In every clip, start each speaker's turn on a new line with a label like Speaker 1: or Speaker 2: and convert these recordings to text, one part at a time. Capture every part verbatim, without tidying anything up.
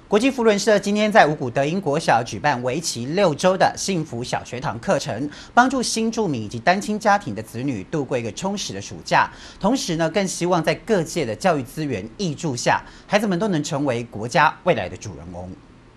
Speaker 1: 国际扶轮社今天在五股德音国小举办为期六周的幸福小学堂课程，帮助新住民以及单亲家庭的子女度过一个充实的暑假。同时呢，更希望在各界的教育资源挹注下，孩子们都能成为国家未来的主人翁。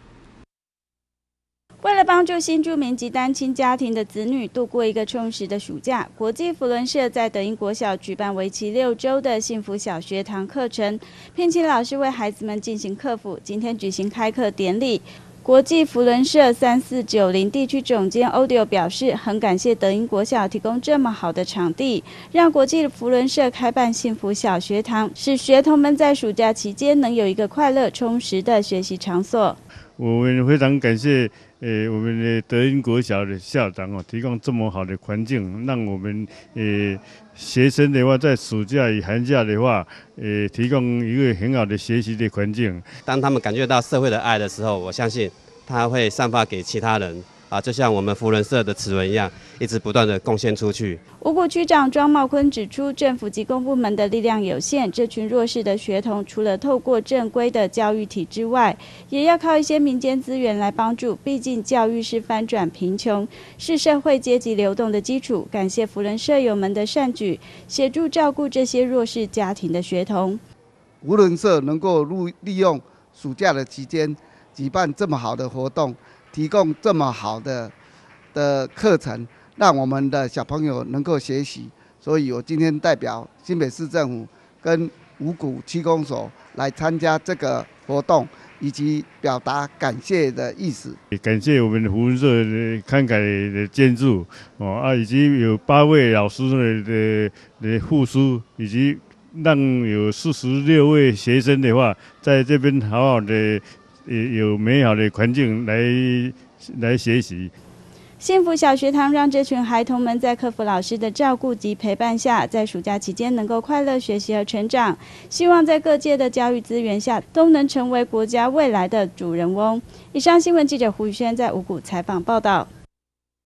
Speaker 2: 为了帮助新住民及单亲家庭的子女度过一个充实的暑假，国际扶轮社在德音国小举办为期六周的幸福小学堂课程，聘请老师为孩子们进行课辅。今天举行开课典礼，国际扶轮社三四九零地区总监 Odio 表示，很感谢德音国小提供这么好的场地，让国际扶轮社开办幸福小学堂，使学童们在暑假期间能有一个快乐充实的学习场所。
Speaker 3: 我们非常感谢。 呃，我们的德音国小的校长哦，提供这么好的环境，让我们呃学生的话，在暑假与寒假的话，呃，提供一个很好的学习的环境。
Speaker 4: 当他们感觉到社会的爱的时候，我相信他会散发给其他人。 啊，就像我们扶轮社的齿轮一样，一直不断的贡献出去。
Speaker 2: 五股区长庄茂坤指出，政府及公部门的力量有限，这群弱势的学童除了透过正规的教育体制外，也要靠一些民间资源来帮助。毕竟教育是翻转贫穷，是社会阶级流动的基础。感谢扶轮社友们的善举，协助照顾这些弱势家庭的学童。
Speaker 5: 扶轮社能够利用暑假的期间举办这么好的活动。 提供这么好的的课程，让我们的小朋友能够学习，所以我今天代表新北市政府跟五股区公所来参加这个活动，以及表达感谢的意思。
Speaker 3: 感谢我们扶轮社的慷慨的捐助哦啊，以及有八位老师的的的付出，以及让有四十六位学生的话，在这边好好的。 也有美好的环境来来学习。
Speaker 2: 幸福小学堂让这群孩童们在课辅老师的照顾及陪伴下，在暑假期间能够快乐学习和成长。希望在各界的教育资源下，都能成为国家未来的主人翁。以上新闻记者胡宇轩在五股采访报道。